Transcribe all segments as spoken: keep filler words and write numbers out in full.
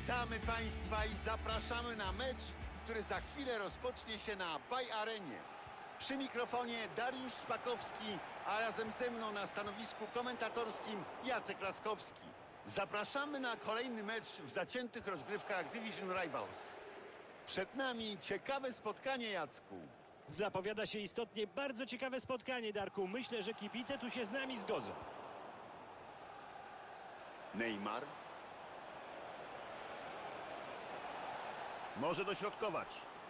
Witamy Państwa i zapraszamy na mecz, który za chwilę rozpocznie się na Baj Arenie. Przy mikrofonie Dariusz Szpakowski, a razem ze mną na stanowisku komentatorskim Jacek Laskowski. Zapraszamy na kolejny mecz w zaciętych rozgrywkach Division Rivals. Przed nami ciekawe spotkanie, Jacku. Zapowiada się istotnie bardzo ciekawe spotkanie, Darku. Myślę, że kibice tu się z nami zgodzą. Neymar. Może dośrodkować.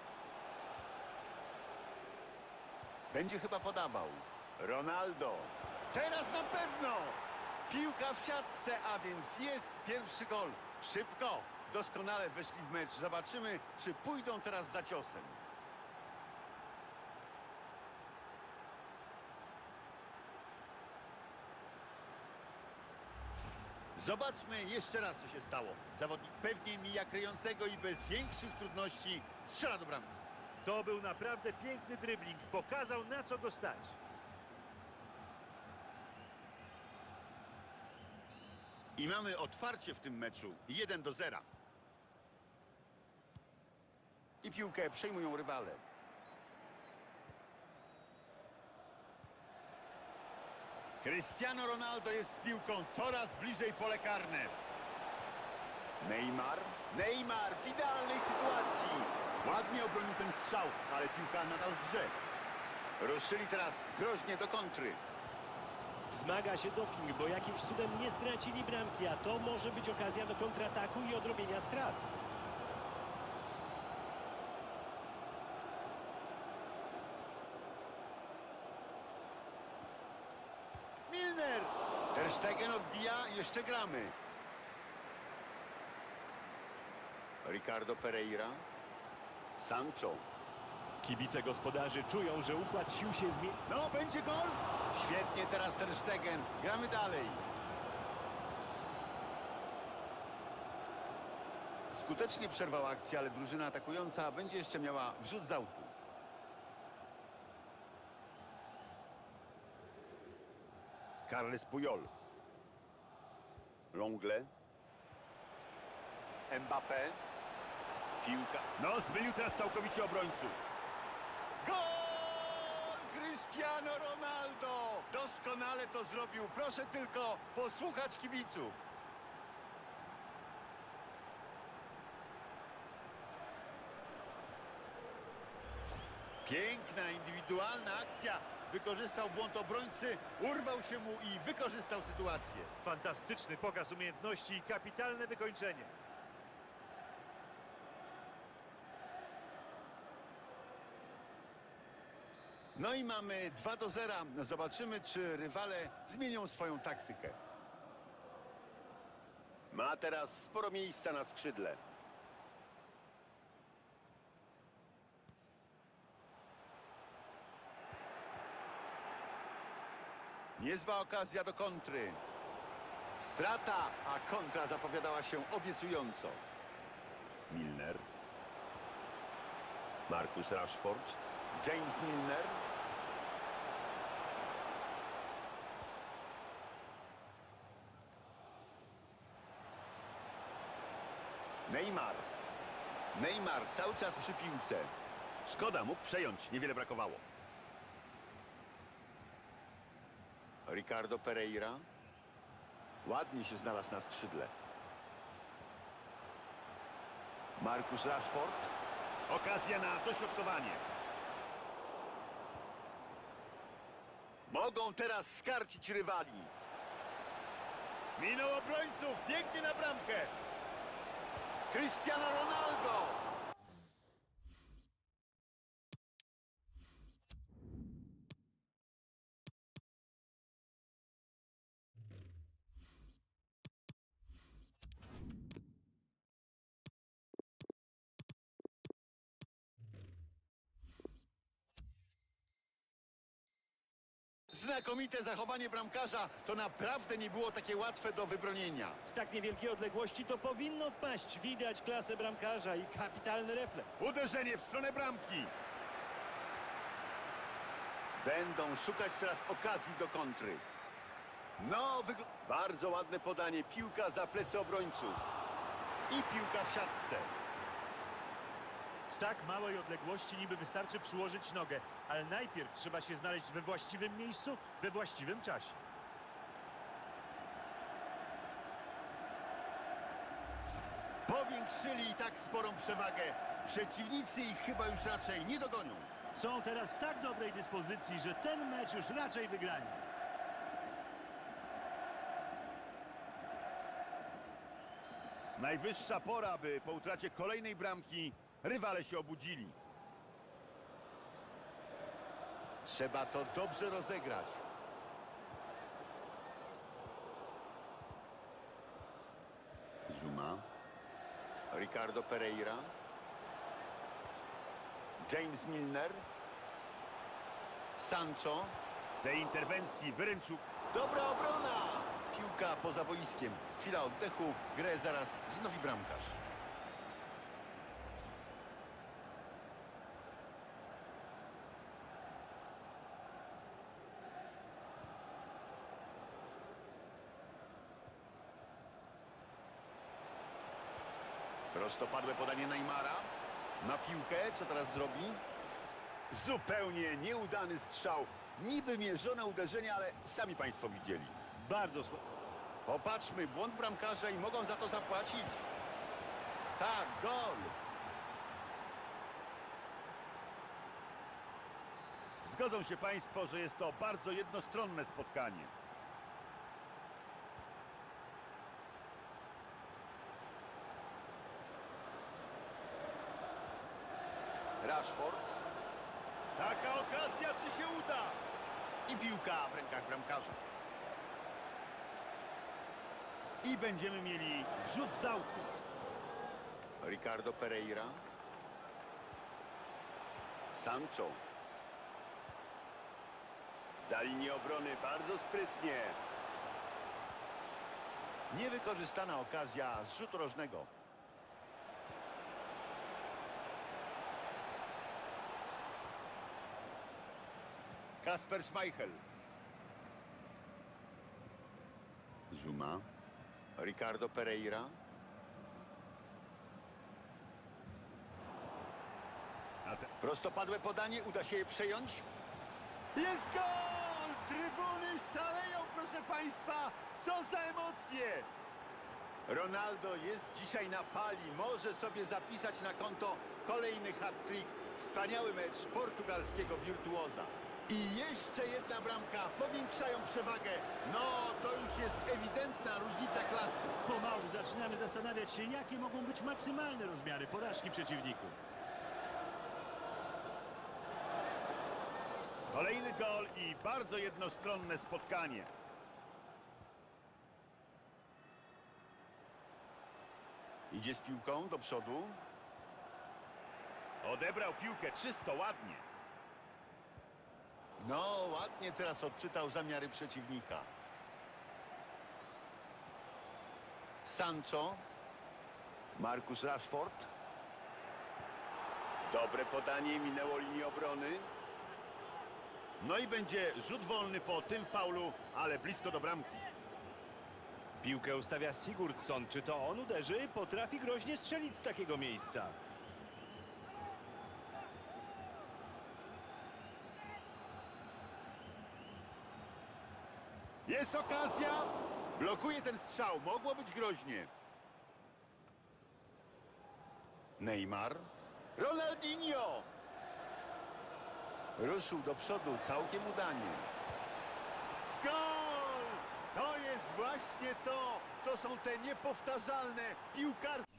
Będzie chyba podawał. Ronaldo. Teraz na pewno. Piłka w siatce, a więc jest pierwszy gol. Szybko. Doskonale weszli w mecz. Zobaczymy, czy pójdą teraz za ciosem. Zobaczmy jeszcze raz, co się stało. Zawodnik pewnie mija kryjącego i bez większych trudności strzela do bramki. To był naprawdę piękny dribbling. Pokazał, na co go stać. I mamy otwarcie w tym meczu. jeden do zera. I piłkę przejmują rywale. Cristiano Ronaldo jest z piłką coraz bliżej pole karne. Neymar. Neymar w idealnej sytuacji. Ładnie obronił ten strzał, ale piłka nadal w grze. Ruszyli teraz groźnie do kontry. Wzmaga się doping, bo jakimś cudem nie stracili bramki, a to może być okazja do kontrataku i odrobienia strat. Milner. Ter Stegen odbija, jeszcze gramy. Ricardo Pereira. Sancho. Kibice gospodarzy czują, że układ sił się zmieni. No, będzie gol. Świetnie teraz Ter Stegen. Gramy dalej. Skutecznie przerwał akcję, ale drużyna atakująca będzie jeszcze miała wrzut z autu. Carles Puyol. Longle. Mbappé. Piłka. No, zmylił teraz całkowicie obrońców. Gol! Cristiano Ronaldo! Doskonale to zrobił. Proszę tylko posłuchać kibiców. Piękna, indywidualna akcja. Wykorzystał błąd obrońcy, urwał się mu i wykorzystał sytuację. Fantastyczny pokaz umiejętności i kapitalne wykończenie. No i mamy dwa do zera. Zobaczymy, czy rywale zmienią swoją taktykę. Ma teraz sporo miejsca na skrzydle. Niezła okazja do kontry. Strata, a kontra zapowiadała się obiecująco. Milner. Marcus Rashford. James Milner. Neymar. Neymar cały czas przy piłce. Szkoda, mógł przejąć, niewiele brakowało. Ricardo Pereira. Ładnie się znalazł na skrzydle. Marcus Rashford. Okazja na dośrodkowanie. Mogą teraz skarcić rywali. Minął obrońców. Biegnie na bramkę. Cristiano Ronaldo. Znakomite zachowanie bramkarza. To naprawdę nie było takie łatwe do wybronienia. Z tak niewielkiej odległości to powinno wpaść. Widać klasę bramkarza i kapitalny refleks. Uderzenie w stronę bramki. Będą szukać teraz okazji do kontry. No, bardzo ładne podanie. Piłka za plecy obrońców. I piłka w siatce. Z tak małej odległości niby wystarczy przyłożyć nogę, ale najpierw trzeba się znaleźć we właściwym miejscu, we właściwym czasie. Powiększyli i tak sporą przewagę. Przeciwnicy ich chyba już raczej nie dogonią. Są teraz w tak dobrej dyspozycji, że ten mecz już raczej wygrani. Najwyższa pora, by po utracie kolejnej bramki rywale się obudzili. Trzeba to dobrze rozegrać. Zuma. Ricardo Pereira. James Milner. Sancho. Tej interwencji wyręczył. Dobra obrona! Piłka poza boiskiem. Chwila oddechu. Grę zaraz wznowi bramkarz. Prostopadłe podanie Neymara. Na piłkę. Co teraz zrobi? Zupełnie nieudany strzał. Niby mierzone uderzenie, ale sami państwo widzieli. Bardzo słabo. Popatrzmy, błąd bramkarza i mogą za to zapłacić. Tak, gol. Zgodzą się państwo, że jest to bardzo jednostronne spotkanie. Rashford. Taka okazja, czy się uda? I piłka w rękach bramkarza. I będziemy mieli rzut z autu. Ricardo Pereira. Sancho. Za linię obrony bardzo sprytnie. Niewykorzystana okazja z rzutu rożnego. Kasper Schmeichel. Zuma. Ricardo Pereira. Prostopadłe podanie, uda się je przejąć. Jest gol! Trybuny szaleją, proszę państwa! Co za emocje! Ronaldo jest dzisiaj na fali. Może sobie zapisać na konto kolejny hat-trick. Wspaniały mecz portugalskiego wirtuoza. I jeszcze jedna bramka. Powiększają przewagę. No, to już jest ewidentna różnica klasy. Pomału zaczynamy zastanawiać się, jakie mogą być maksymalne rozmiary porażki przeciwników. Kolejny gol i bardzo jednostronne spotkanie. Idzie z piłką do przodu. Odebrał piłkę czysto, ładnie. No, ładnie teraz odczytał zamiary przeciwnika. Sancho. Marcus Rashford. Dobre podanie, minęło linię obrony. No i będzie rzut wolny po tym faulu, ale blisko do bramki. Piłkę ustawia Sigurdsson. Czy to on uderzy? Potrafi groźnie strzelić z takiego miejsca. Jest okazja. Blokuje ten strzał. Mogło być groźnie. Neymar. Ronaldinho. Ruszył do przodu. Całkiem udanie. Gol! To jest właśnie to. To są te niepowtarzalne piłkarskie.